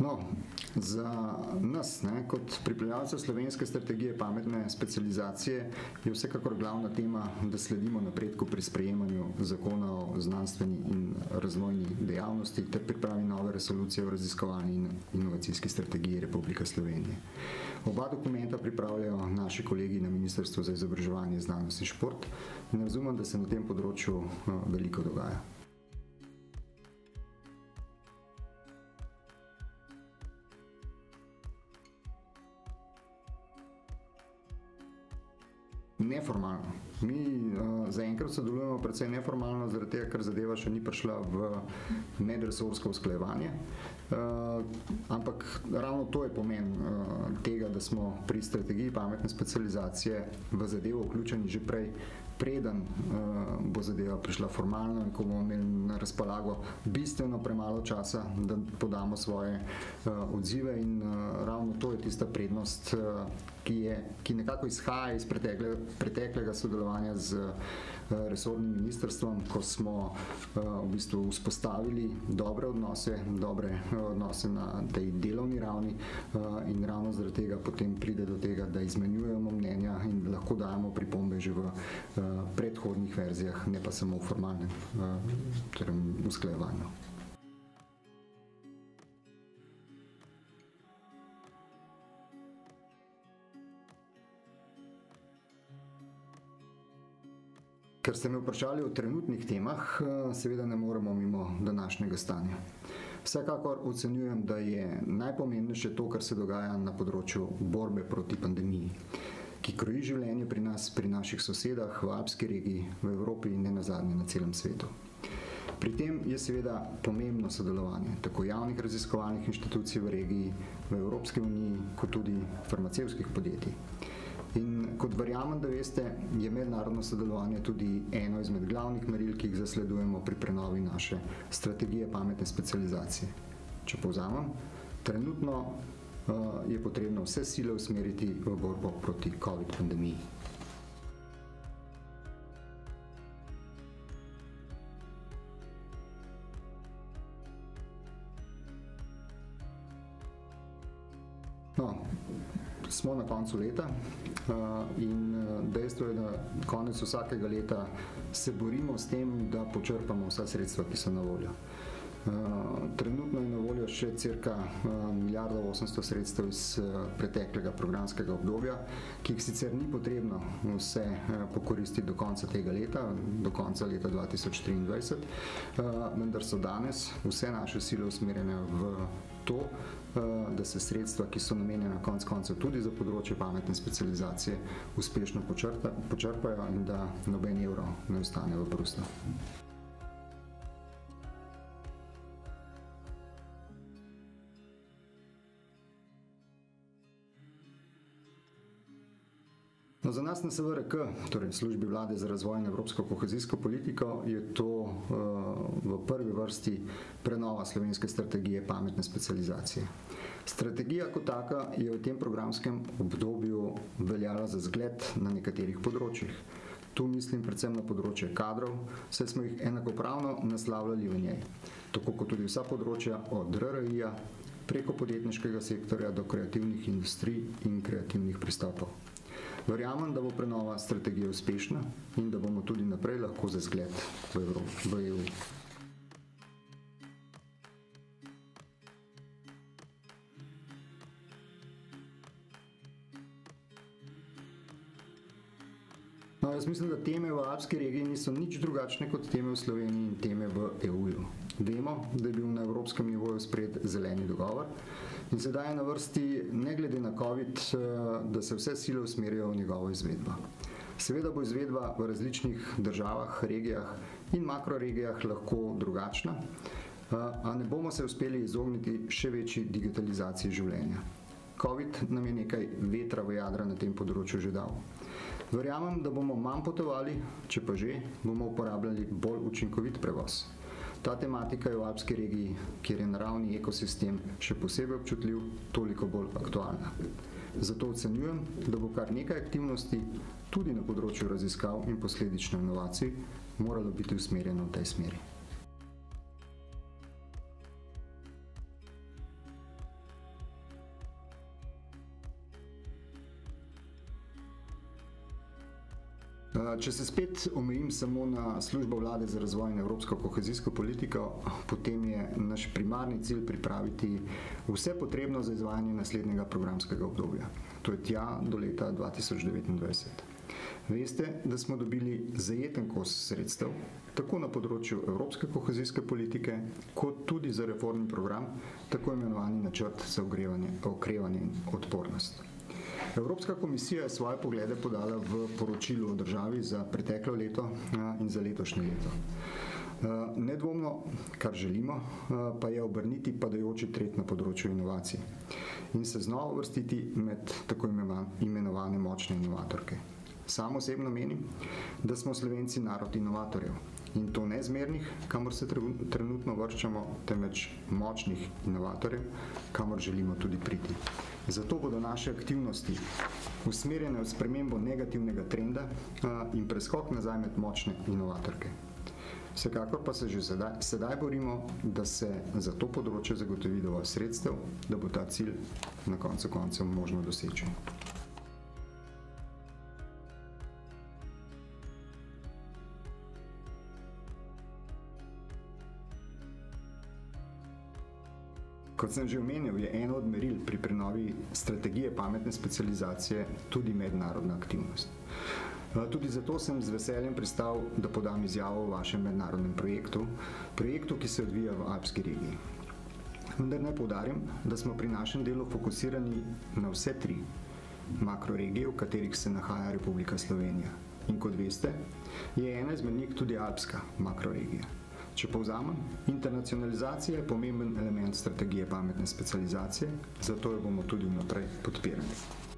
No, za nas, kot pripravljalcev slovenske strategije pametne specializacije, je vsekakor glavna tema, da sledimo napredku pri sprejemanju zakona o znanstveni in razvojni dejavnosti ter pripravi nove resolucije o raziskovalni in inovacijski strategiji Republike Slovenije. Oba dokumenta pripravljajo naši kolegi na Ministrstvu za izobraževanje, znanost in šport in razumem, da se na tem področju veliko dogaja. Neformalno. Mi zaenkrat sodelujemo predvsej neformalno, zaradi tega, ker zadeva še ni prišla v medresorsko usklajevanje. Ampak ravno to je pomen tega, da smo pri strategiji pametne specializacije v zadevo vključeni že prej, preden bo zadeva prišla formalno in ko bomo imeli na razpolago bistveno premalo časa, da podamo svoje odzive in ravno to je tista prednost, ki nekako izhaja iz preteklega sodelovanja z resornim ministrstvom, ko smo v bistvu vzpostavili dobre odnose na tej delovni ravni in ravno zaradi tega potem pride do tega, da izmenjujemo mnenja in lahko dajemo pripombe že v predhodnih verzijah, ne pa samo v formalnem usklajevanju. Ker ste me vprašali o trenutnih temah, seveda ne moremo mimo današnjega stanja. Vsekakor ocenjujem, da je najpomembnejše to, kar se dogaja na področju borbe proti pandemiji, ki kroji življenje pri nas, pri naših sosedah, v alpski regiji, v Evropi in nenazadnje na celem svetu. Pri tem je seveda pomembno sodelovanje tako javnih raziskovalnih inštitucij v regiji, v Evropski uniji, kot tudi farmacevtskih podjetij. In kot verjamem, da veste, je mednarodno sodelovanje tudi eno izmed glavnih meril, ki jih zasledujemo pri prenovi naše strategije pametne specializacije. Če povzamem, trenutno je potrebno vse sile usmeriti v borbo proti COVID pandemiji. Smo na koncu leta in dejstvo je, da konec vsakega leta se borimo s tem, da počrpamo vsa sredstva, ki so na voljo. Trenutno je na voljo še cirka 1,8 milijarde sredstev iz preteklega programskega obdobja, ki jih sicer ni potrebno vse pokoristiti do konca tega leta, do konca leta 2023, vendar so danes vse naše sile usmerjene v to, da se sredstva, ki so namenjena konec koncev tudi za področje pametne specializacije, uspešno počrpajo in da noben evro ne ostane v Bruslju. No, za nas na SVRK, torej Službi vlade za razvoj in evropsko kohezijsko politiko, je to v prvi vrsti prenova slovenske strategije pametne specializacije. Strategija kot taka je v tem programskem obdobju veljala za zgled na nekaterih področjih. Tu mislim predvsem na področje kadrov, saj smo jih enakopravno naslavljali v njej, tako kot tudi vsa področja od RRI-ja preko podjetniškega sektorja do kreativnih industrij in kreativnih pristopov. Verjamem, da bo prenova strategije uspešna in da bomo tudi naprej lahko za zgled v EU. No, jaz mislim, da teme v alpski regiji niso nič drugačne kot teme v Sloveniji in teme v EU-ju. Vemo, da je bil na evropskem nivoju sprejet zeleni dogovor in sedaj je na vrsti, ne glede na COVID, da se vse sile usmerijo v njegovo izvedbo. Seveda bo izvedba v različnih državah, regijah in makroregijah lahko drugačna, a ne bomo se uspeli izogniti še večji digitalizaciji življenja. COVID nam je nekaj vetra v jadra na tem področju že dal. Verjamem, da bomo manj potovali, če pa že, bomo uporabljali bolj učinkovit prevoz. Ta tematika je v alpski regiji, kjer je naravni ekosistem še posebej občutljiv, toliko bolj aktualna. Zato ocenjujem, da bo kar nekaj aktivnosti tudi na področju raziskav in posledično inovacij moralo biti usmerjeno v tej smeri. Če se spet omejim samo na službo vlade za razvoj in evropsko kohezijsko politiko, potem je naš primarni cilj pripraviti vse potrebno za izvajanje naslednjega programskega obdobja. To je tja do leta 2029. Veste, da smo dobili zajeten kos sredstev, tako na področju evropske kohezijske politike, kot tudi za reformni program, tako imenovani načrt za okrevanje in odpornost. Evropska komisija je svoje poglede podala v poročilu o državi za preteklo leto in za letošnje leto. Nedvomno, kar želimo, pa je obrniti padajoči trend na področju inovacij in se znova uvrstiti med tako imenovane močne inovatorke. Sam osebno menim, da smo Slovenci narod inovatorjev in to ne zmernih, kamor se trenutno vrščamo, temveč močnih inovatorjev, kamor želimo tudi priti. Zato bodo naše aktivnosti usmerjene v spremembo negativnega trenda in preskok nazaj med močne inovatorke. Vsekakor pa se že sedaj borimo, da se za to področje zagotovi dovolj sredstev, da bo ta cilj na koncu koncev možno doseči. Kot sem že omenil, je eno od meril pri prenovi strategije pametne specializacije tudi mednarodna aktivnost. Tudi zato sem z veseljem pristal, da podam izjavo o vašem mednarodnem projektu, ki se odvija v alpski regiji. Vendar naj poudarim, da smo pri našem delu fokusirani na vse tri makroregije, v katerih se nahaja Republika Slovenija. In kot veste, je ena izmed njih tudi alpska makroregija. Če povzamem, internacionalizacija je pomemben element strategije pametne specializacije, zato jo bomo tudi vnaprej podpirali.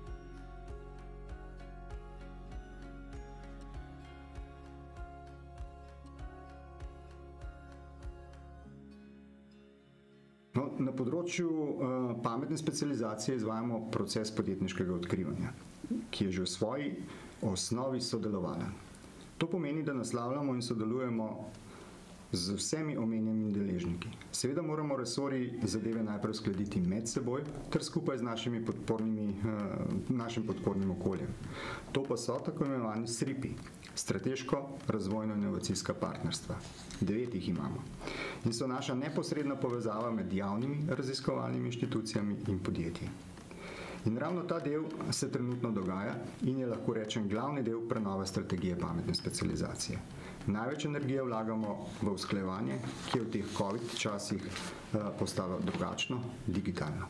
Na področju pametne specializacije izvajamo proces podjetniškega odkrivanja, ki je že v svoji osnovi sodelovalen. To pomeni, da naslavljamo in sodelujemo z vsemi omenjenimi deležniki. Seveda moramo resorji zadeve najprej uskladiti med seboj ter skupaj z našim podpornim okoljem. To pa so tako imenovani SRIP-i, strateško razvojno-inovacijska partnerstva. 9 jih imamo. In so naša neposredna povezava med javnimi raziskovalnimi inštitucijami in podjetji. In ravno ta del se trenutno dogaja in je, lahko rečem, glavni del prenove strategije pametne specializacije. Največ energije vlagamo v usklajevanje, ki je v teh COVID časih postalo drugačno, digitalno.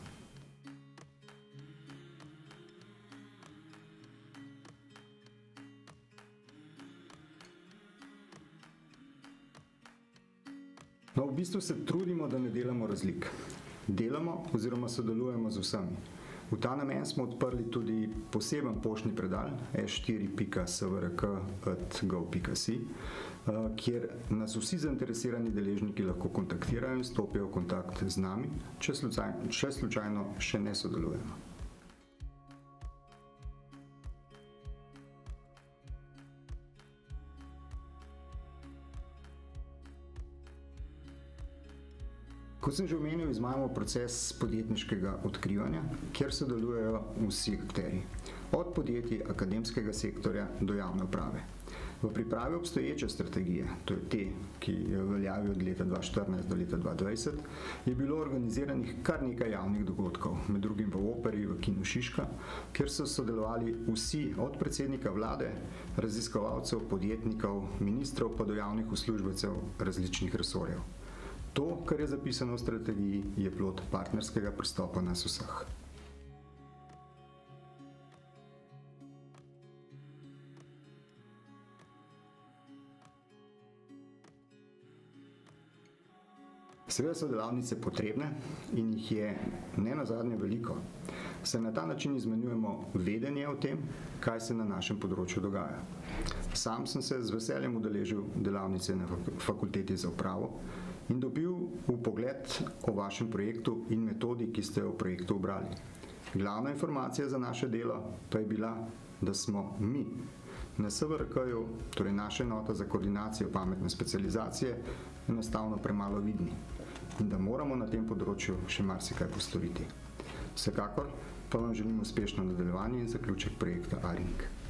No, v bistvu se trudimo, da ne delamo razlik. Delamo oziroma sodelujemo z vsemi. V ta namen smo odprli tudi poseben poštni predal s4.svrk@gov.si, kjer nas vsi zainteresirani deležniki lahko kontaktirajo in stopijo v kontakt z nami, če slučajno še ne sodelujemo. Kot sem že omenil, izvajamo proces podjetniškega odkrivanja, kjer sodelujejo vsi akterji, od podjetij, akademskega sektorja do javne uprave. V pripravi obstoječe strategije, to je te, ki veljajo od leta 2014 do leta 2020, je bilo organiziranih kar nekaj javnih dogodkov, med drugim v Operi, v Kinu Šiška, kjer so sodelovali vsi, od predsednika vlade, raziskovalcev, podjetnikov, ministrov pa do javnih uslužbencev različnih resorjev. To, kar je zapisano v strategiji, je plod partnerskega pristopa nas vseh. Seveda so delavnice potrebne in jih je nenazadnje veliko. Se na ta način izmenjujemo vedenje o tem, kaj se na našem področju dogaja. Sam sem se z veseljem udeležil delavnice na Fakulteti za upravo in dobil vpogled o vašem projektu in metodi, ki ste v projektu ubrali. Glavna informacija za naše delo pa je bila, da smo mi na SVRK-ju, torej naša enota za koordinacijo pametne specializacije, enostavno premalo vidni in da moramo na tem področju še marsikaj postoriti. Vsekakor pa vam želim uspešno nadaljevanje in zaključek projekta A-Ring.